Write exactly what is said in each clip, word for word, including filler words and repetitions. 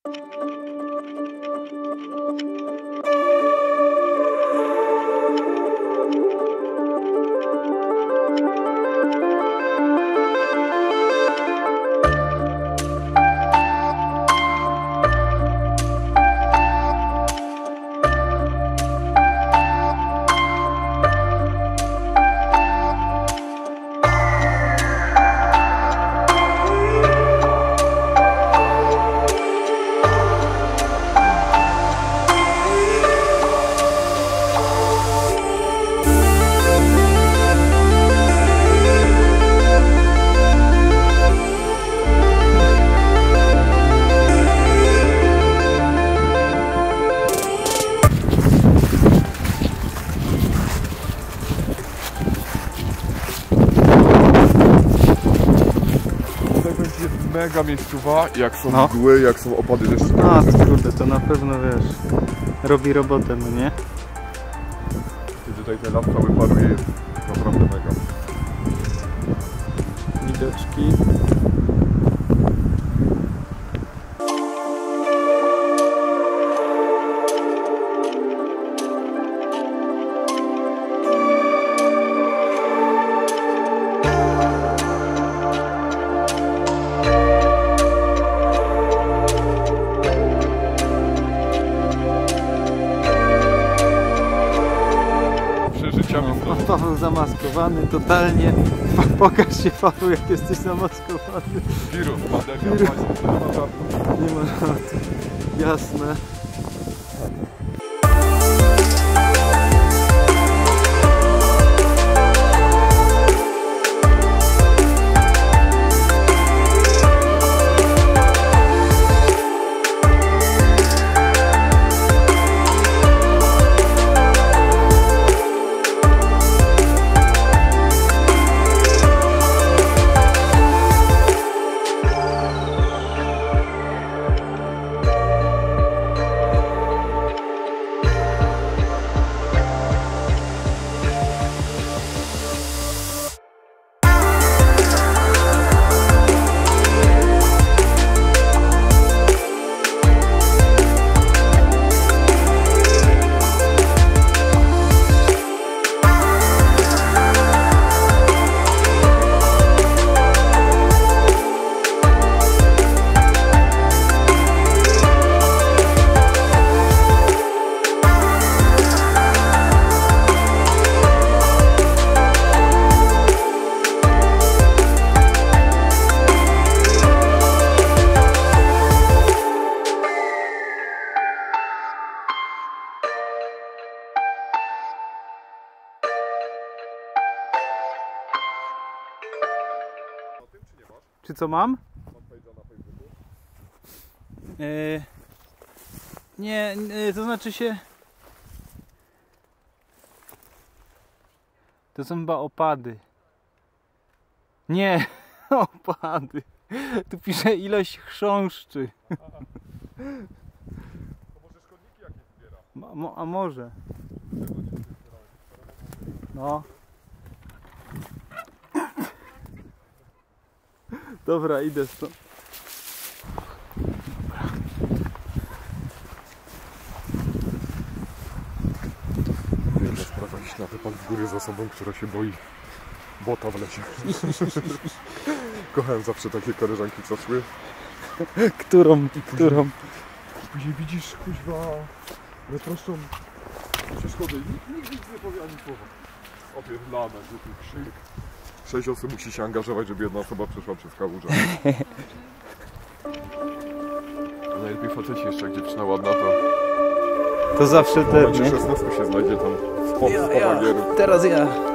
Mega miejscowa, jak są no. mgły, jak są opady deszczu. No kurde, to na pewno wiesz, robi robotę, no nie? I tutaj ten las cały paruje, jest naprawdę mega. Widoczki. No, Paweł zamaskowany totalnie. Pokaż się, Paweł, jak jesteś zamaskowany. Wirus, pandemia, Wirus. Nie ma żartu. Jasne. Czy co mam? Yy, nie, yy, to znaczy się... To są chyba opady. Nie, opady. Tu pisze ilość chrząszczy. To może szkodniki jakieś zbiera? Ma, mo, a może. No. Dobra, idę stąd. Wiele spraw jakiś na wypad w góry z osobą, która się boi bota w lecie. Kochałem zawsze takie koleżanki, co szły. Którą? Którą? Później widzisz, kuźwa, wyproszczą przeszkody i nikt, nikt nic nie powie ani słowa. Opierdlane, głupi krzyk. Sześć osób musi się angażować, żeby jedna osoba przeszła przez kałużę. A najlepiej faceci jeszcze, jak dziewczyna ładna, to... To zawsze w ten, momencie nie? szesnastu się znajdzie tam spod Ja, ja. Teraz ja.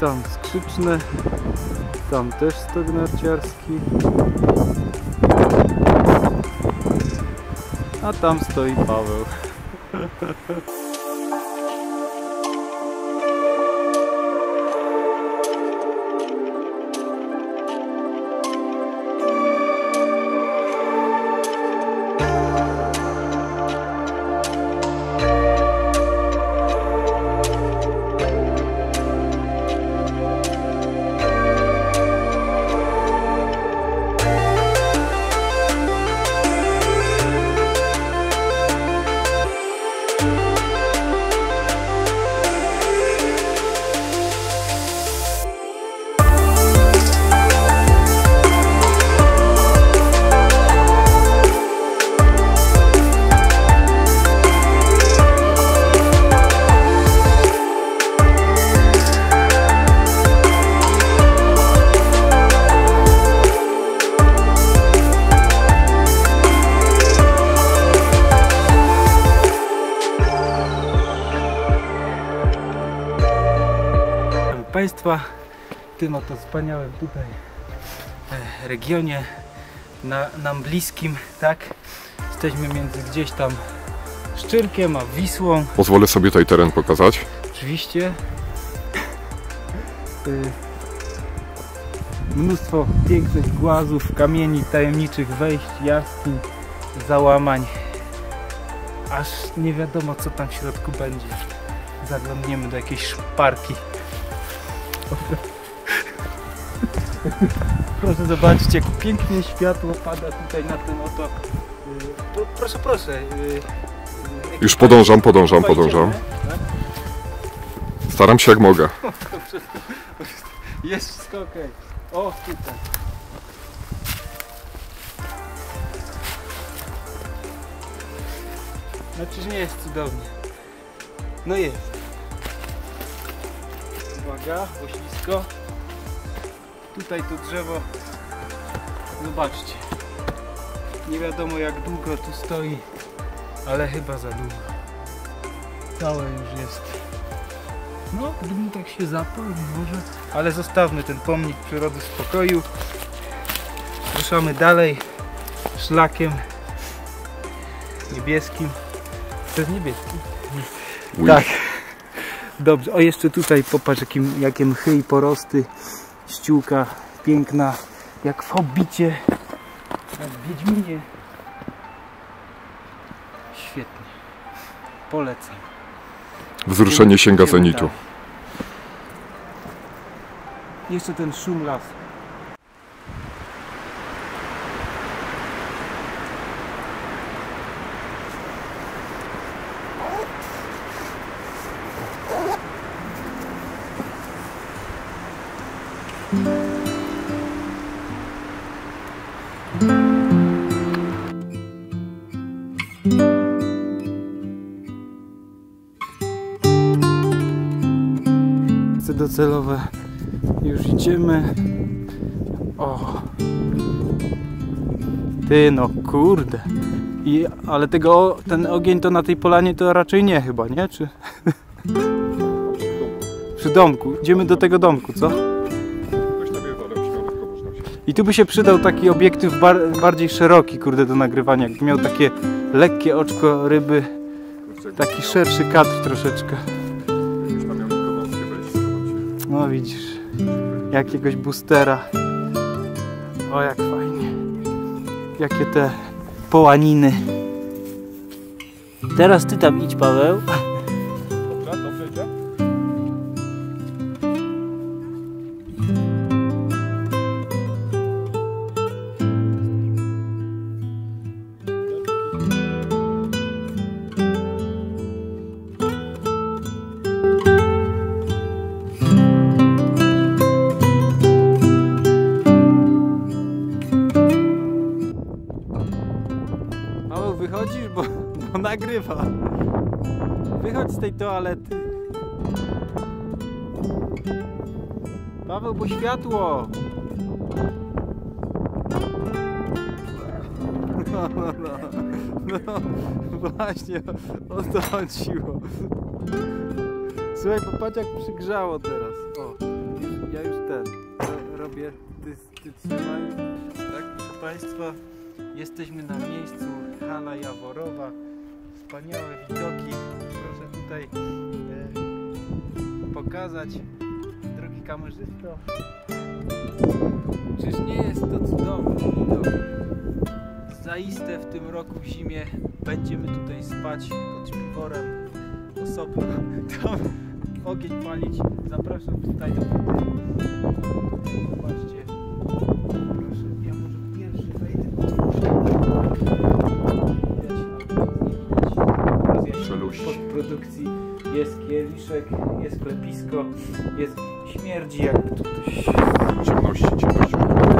tam skrzyczne, tam też stok narciarski, a tam stoi Paweł. Państwa, w tym oto wspaniałym tutaj e, regionie na, nam bliskim, tak? Jesteśmy między gdzieś tam Szczyrkiem a Wisłą. Pozwolę sobie tutaj teren pokazać. Oczywiście. Y, mnóstwo pięknych głazów, kamieni, tajemniczych wejść, jaskiń, załamań. Aż nie wiadomo, co tam w środku będzie. Zaglądniemy do jakiejś szparki. Proszę zobaczyć, jak pięknie światło pada tutaj na tym oto. Yy, proszę, proszę. Yy, Już podążam, podążam, podążam. Tak? Staram się jak mogę. Jest wszystko ok. O, tutaj. Znaczy, że nie jest cudownie. No jest. Uwaga, bo ślisko. Tutaj to drzewo. Zobaczcie. Nie wiadomo, jak długo tu stoi, ale chyba za długo. Całe już jest. No, gdybym tak się zaparł, może. Ale zostawmy ten pomnik przyrody w spokoju. Ruszamy dalej szlakiem niebieskim. To jest niebieski? Uj. Tak. Dobrze. O, jeszcze tutaj popatrz, jakim, jakie mchy i porosty. Ściółka piękna, jak w Hobbicie, jak w Wiedźminie. Świetnie. Polecam. Wzruszenie sięga zenitu. Jeszcze ten szum lasu. Docelowe już idziemy. O, ty no kurde. I, ale tego, ten ogień to na tej polanie to raczej nie chyba, nie? Czy przy domku? Idziemy do tego domku, co? I tu by się przydał taki obiektyw bar bardziej szeroki, kurde, do nagrywania. Jakby miał takie lekkie oczko ryby, taki szerszy kadr troszeczkę. No widzisz, jakiegoś boostera. O, jak fajnie. Jakie te połaniny. Teraz ty tam idź, Paweł. Dobrze, dobrze idzie? Wychodzisz, bo, bo nagrywa. Wychodź z tej toalety. Paweł, bo światło. No, no, no. No właśnie, o to chodziło. Słuchaj, popatrz, jak przygrzało teraz. O. Ja już ten ro, robię, ty, ty trzymaj. Tak, proszę Państwa, jesteśmy na miejscu Hala Jaworowa. Wspaniałe widoki. Proszę tutaj e, pokazać, drogi kamerzysto. Czyż nie jest to cudowny widok? Zaiste w tym roku w zimie będziemy tutaj spać pod śpiworem osobno. Tam ogień palić. Zapraszam tutaj do wody. Zobaczcie. Proszę, ja może pierwszy wejdę. Widać, Szeluści. podprodukcji jest kieliszek, jest klepisko, jest śmierdzi jak tu ktoś. Ciemności, ciemności.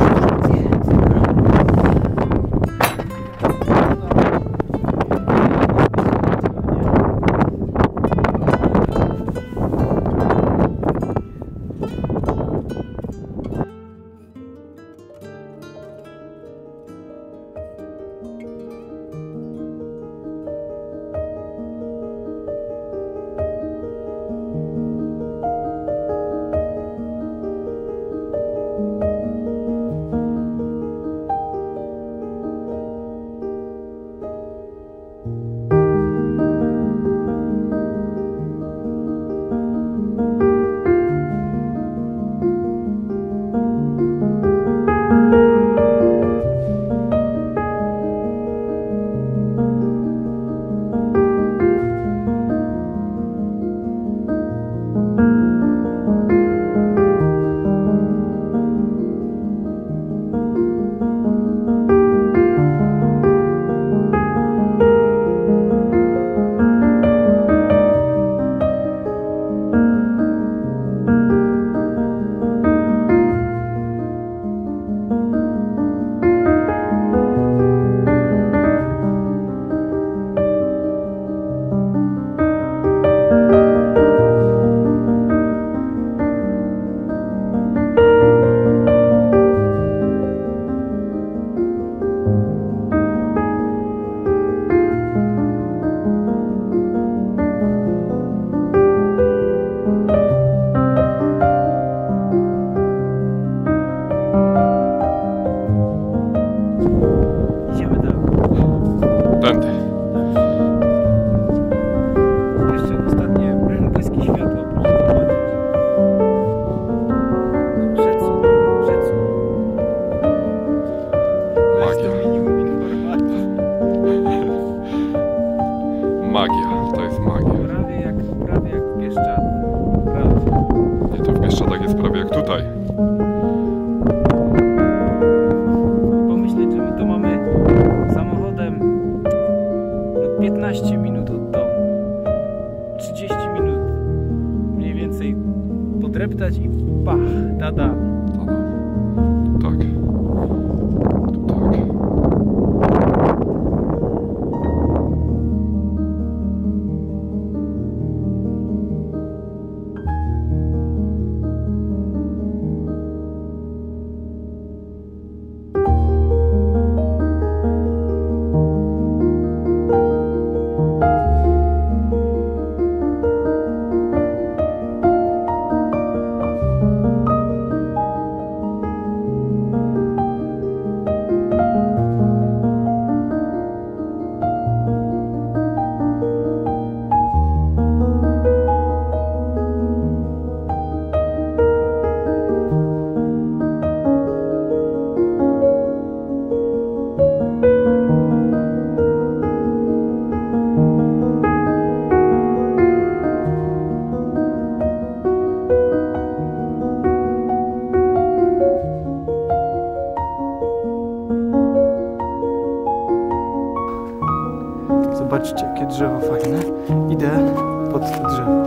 Tędy. Jeszcze ostatnie błyskie światło, proszę zobaczyć. Przecu, przecu. Magia. To jest minimum informacji. Magia, to jest magia. Prawie jak, prawie jak w Bieszczadach. Prawie. Nie, to w Bieszczadach jest prawie jak tutaj. Pomyśleć, że my to mamy samochodem no piętnaście minut od domu. trzydzieści minut mniej więcej podreptać i pach, tada. Tak. Tu tak. Zobaczcie, jakie drzewo fajne. Idę pod to drzewo.